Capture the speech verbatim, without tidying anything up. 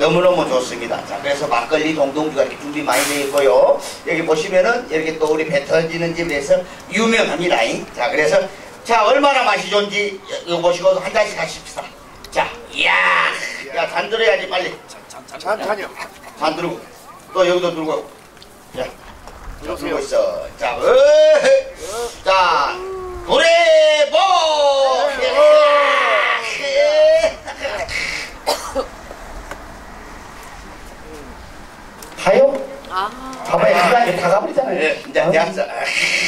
너무너무 좋습니다. 자, 그래서 막걸리 동동주가 이렇게 준비 많이 되어 있고요. 여기 보시면은 이렇게 또 우리 배 터지는 집에서 유명합니다. 자, 그래서 자, 얼마나 맛이 좋은지 이거 보시고 한 잔씩 하십시다. 자, 이야, 야, 잔 들어야지 빨리. 잔, 잔, 잔이요. 잔 들고 또 여기도 들고. 자, 들고 있어. 자, 어, 자, 노래보. 타요? 아. 봐봐요, 시간이 다 가버리잖아요. 네, 이제 앉아.